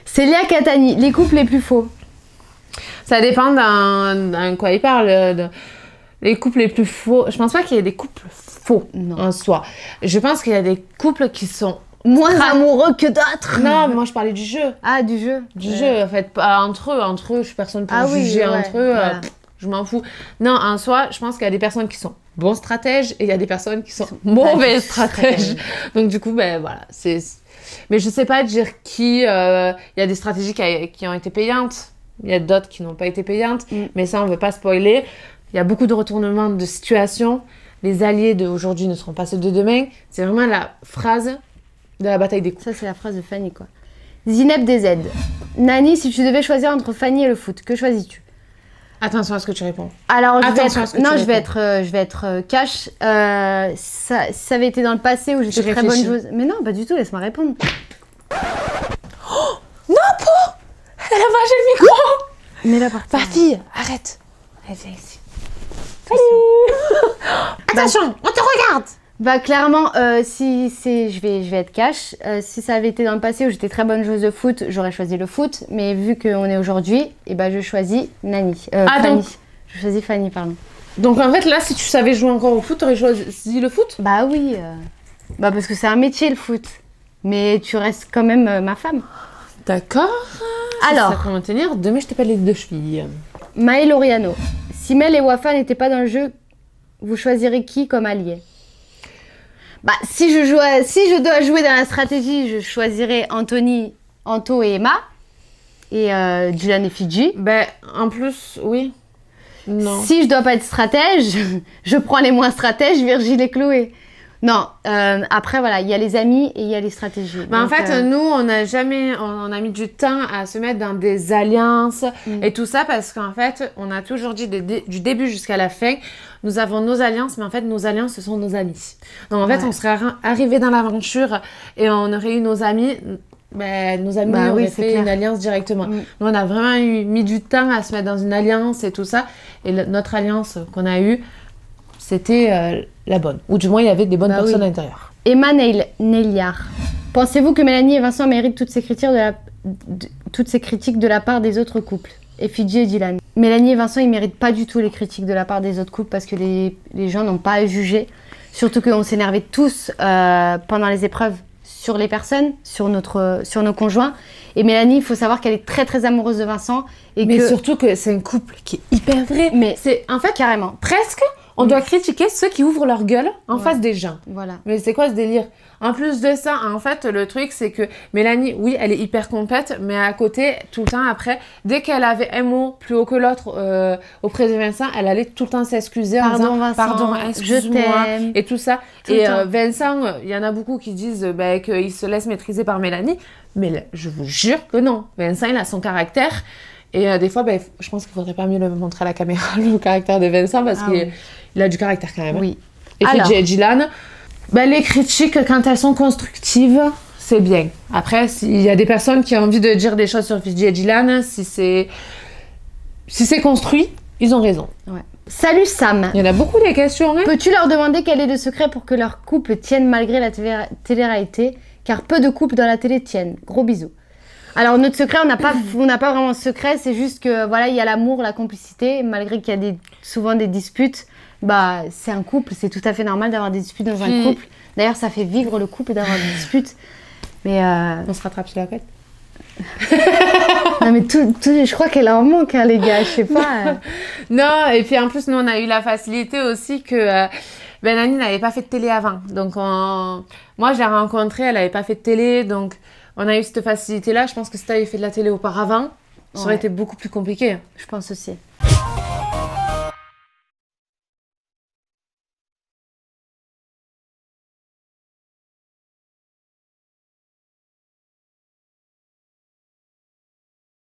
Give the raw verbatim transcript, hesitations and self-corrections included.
Célia Catani, les couples les plus faux. Ça dépend d'un quoi il parle. De, les couples les plus faux. Je pense pas qu'il y ait des couples faux non. en soi. Je pense qu'il y a des couples qui sont moins amoureux que d'autres. Non, mais moi je parlais du jeu. Ah, du jeu. Du ouais. jeu, en fait, pas entre eux. Entre eux, je suis personne pour ah, juger oui, ouais. entre eux. Voilà. Euh, je m'en fous. Non, en soi, je pense qu'il y a des personnes qui sont bons stratèges et il y a des personnes qui sont, sont mauvais stratèges. Donc du coup, ben voilà, c'est. Mais je sais pas dire qui. Euh, il y a des stratégies qui, a, qui ont été payantes. Il y a d'autres qui n'ont pas été payantes. Mm. Mais ça, on veut pas spoiler. Il y a beaucoup de retournements de situation. Les alliés d'aujourd'hui ne seront pas ceux de demain. C'est vraiment la phrase de la bataille des coups. Ça, c'est la phrase de Fanny, quoi. Zineb D Z. Nani, si tu devais choisir entre Fanny et le foot, que choisis-tu? Attention à ce que tu réponds. Alors, je vais être... non, je vais être, euh, je vais être euh, cash. Euh, ça, ça avait été dans le passé où j'étais très bonne joueuse. Mais non, pas du tout, laisse-moi répondre. Oh non, Po! Elle a mangé le micro! Mais là, par Ta fille, arrête. Elle vient ici. Salut. Attention, on te regarde. Bah clairement, euh, si c'est, je vais, je vais être cash. Euh, si ça avait été dans le passé où j'étais très bonne joueuse de foot, j'aurais choisi le foot. Mais vu qu'on est aujourd'hui, et bah je choisis Nani. Euh, ah, Fanny. Donc... Je choisis Fanny, pardon. Donc en fait là, si tu savais jouer encore au foot, t'aurais choisi le foot? Bah oui. Euh... Bah parce que c'est un métier le foot. Mais tu restes quand même euh, ma femme. D'accord. Alors. Ça comment tenir. Demain, je t'appelle les deux chevilles. Maë Loriano. Si Mel et Wafa n'étaient pas dans le jeu, vous choisirez qui comme allié? Bah, si je, joue à, si je dois jouer dans la stratégie, je choisirais Anthony, Anto et Emma. Et euh, Dylan et Fidji. Ben, en plus, oui. Non. Si je dois pas être stratège, je prends les moins stratèges, Virgile et Chloé. Non, euh, après, voilà, il y a les amis et il y a les stratégies. Ben, en fait, euh... nous, on a jamais, on, on a mis du temps à se mettre dans des alliances mm. et tout ça parce qu'en fait, on a toujours dit de, de, du début jusqu'à la fin, nous avons nos alliances, mais en fait, nos alliances, ce sont nos amis. Donc, en fait, ouais. on serait arrivé dans l'aventure et on aurait eu nos amis, ben, nos amis bah, auraient oui, fait clair. une alliance directement. Mm. Nous, on a vraiment eu, mis du temps à se mettre dans une alliance et tout ça. Et le, notre alliance qu'on a eue, c'était euh, la bonne. Ou du moins, il y avait des bonnes bah personnes oui. à l'intérieur. Emma Neiliard. Pensez-vous que Mélanie et Vincent méritent toutes ces critiques de la, de, toutes ces critiques de la part des autres couples? Et Fidji et Dylan. Mélanie et Vincent, ils méritent pas du tout les critiques de la part des autres couples parce que les, les gens n'ont pas à juger. Surtout qu'on s'énervait tous euh, pendant les épreuves sur les personnes, sur, notre, sur nos conjoints. Et Mélanie, il faut savoir qu'elle est très très amoureuse de Vincent. Et mais que... surtout que c'est un couple qui est hyper vrai. Mais c'est en fait carrément. Presque, on mmh. doit critiquer ceux qui ouvrent leur gueule en ouais. face des gens. Voilà. Mais c'est quoi ce délire? En plus de ça, en fait, le truc, c'est que Mélanie, oui, elle est hyper complète, mais à côté, tout le temps après, dès qu'elle avait un mot plus haut que l'autre euh, auprès de Vincent, elle allait tout le temps s'excuser en disant Vincent, pardon, excuse-moi, et tout ça. Tout et euh, Vincent, il y en a beaucoup qui disent bah, qu'il se laisse maîtriser par Mélanie, mais là, je vous jure que non. Vincent, il a son caractère. Et euh, des fois, bah, je pense qu'il faudrait pas mieux le montrer à la caméra, le caractère de Vincent, parce ah, qu'il oui. a du caractère quand même. Oui. Et Fidji et Dylan, bah, les critiques, quand elles sont constructives, c'est bien. Après, s'il y a des personnes qui ont envie de dire des choses sur Fidji et Dylan, si c'est si c'est construit, ils ont raison. Ouais. Salut Sam. Il y en a beaucoup des questions. Hein. Peux-tu leur demander quel est le secret pour que leur couple tienne malgré la télé- télé-réalité? Car peu de couples dans la télé tiennent. Gros bisous. Alors notre secret, on n'a pas, on n'a pas vraiment de secret, c'est juste que voilà, il y a l'amour, la complicité, malgré qu'il y a des, souvent des disputes. Bah, c'est un couple, c'est tout à fait normal d'avoir des disputes dans un couple. D'ailleurs, ça fait vivre le couple d'avoir des disputes. Mais euh... on se rattrape sur la tête. Non mais tout, tout, je crois qu'elle en manque, hein, les gars, je sais pas. Euh... Non, et puis en plus, nous, on a eu la facilité aussi que euh, ben, Nani n'avait pas fait de télé avant. Donc, on... moi, je l'ai rencontrée, elle n'avait pas fait de télé, donc on a eu cette facilité-là. Je pense que si tu avais fait de la télé auparavant, ça aurait ouais. été beaucoup plus compliqué. Je pense aussi.